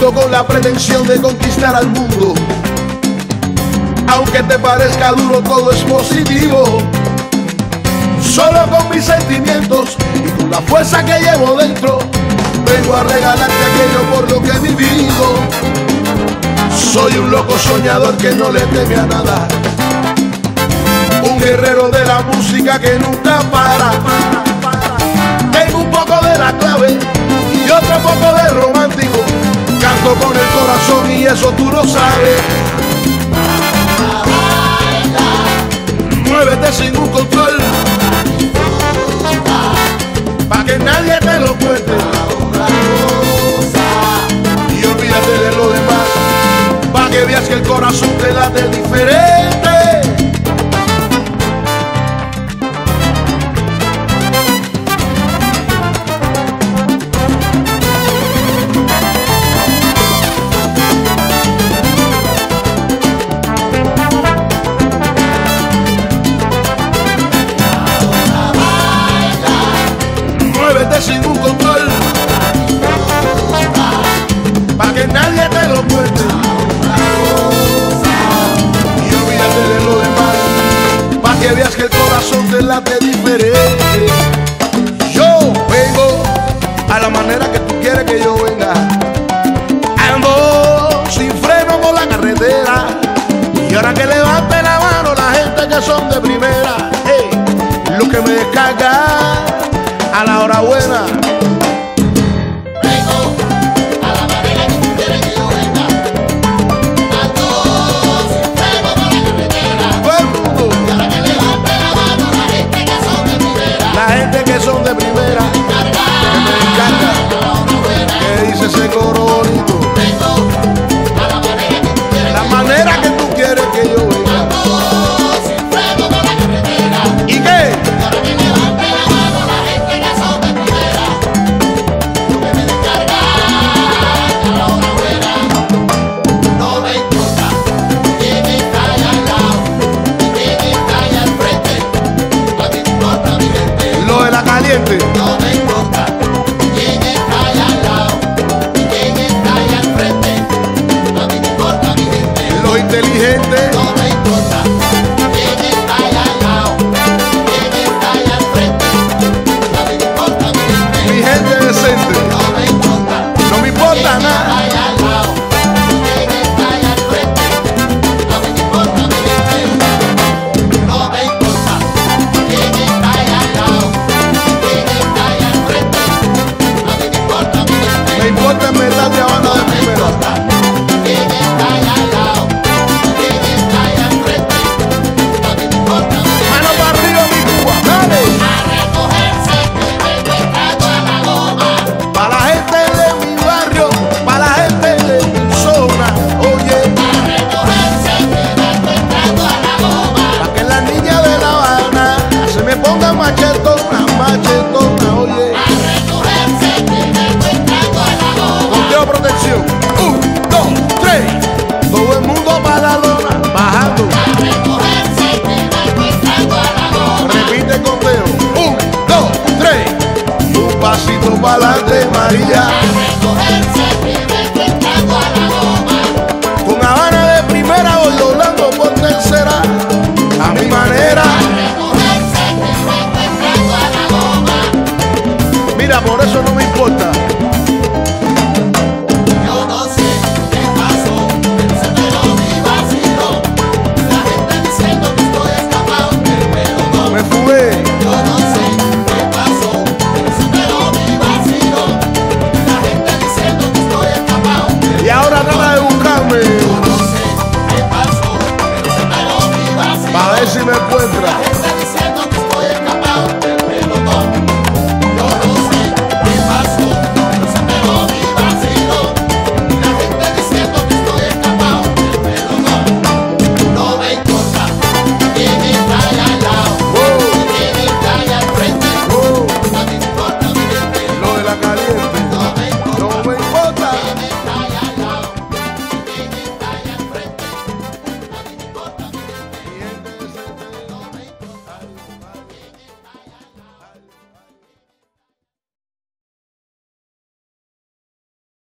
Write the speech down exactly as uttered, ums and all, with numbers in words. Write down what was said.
vengo con la pretensión de conquistar al mundo. Aunque te parezca duro, todo es positivo. Solo con mis sentimientos y con la fuerza que llevo dentro, vengo a regalarte aquello por lo que he vivido. Soy un loco soñador que no le teme a nada, un guerrero de la música que nunca para. Tengo un poco de la clave y otro poco de romántico. Canto con el corazón y eso tú lo sabes. Muévete sin un control, pa' que nadie te lo cuente. Y olvídate de lo demás, pa' que veas que el corazón te late diferente. Sin un control, pa' que nadie te lo cuente. Y olvídate de lo demás, pa' que veas que el corazón te late diferente. Yo vengo a la manera que tú quieres que yo venga. Ando sin freno por la carretera, y ahora que levante la mano la gente que son de primera, hey, lo que me descarga a la hora buena. Vengo a la manera que tú quieres que yo venga. Ando sin freno por la carretera. Todo el mundo. Y ahora que levante la mano la gente que son de primera. La gente que son de primera. Que me encanta. A la hora buena. Que dice ese coro bonito. Vengo a la manera que tú quieres. La manera que tú quieres que yo venga. Ando sin freno por la carretera. ¿Y qué? Y ahora que levante la mano la gente que son de primera. Lo que me descarga a la hora buena. No me importa quién está allá al lado y quién está allá al frente. A mí me importa mi gente. Lo de la caliente. No me importa quién está allá al lado y quién está allá al frente. A mí me importa mi gente. Lo inteligente. No me importa quién está allá al lado y quién está allá al frente. A mí me importa mi gente. Mi gente decente. No me importa No me importa quién nada. está allá al lado y quién está allá al frente. A mí me importa mi gente. No me importa quién está allá al lado y quién está allá al frente. A mí me importa mi gente. Me importa en verdad de Habana de No me primera. importa quién está allá al lado y quién está allá al frente. A mí me importa mi gente. Mano para arriba, mi Cuba. Dale. A recogerse que vengo entrando a la goma. Para la gente de mi barrio, para la gente de mi zona. Oye, A recogerse que vengo entrando a la goma. para que las niñas de La Habana se me pongan machetona, machetona. Oye, A recogerse que vengo entrando a la goma. conteo protección. Un, dos, tres. Todo el mundo para la lona, bajando. A recogerse que vengo entrando a la goma. Repite el conteo. Un, dos, tres. Y un pasito para adelante, María. A recogerse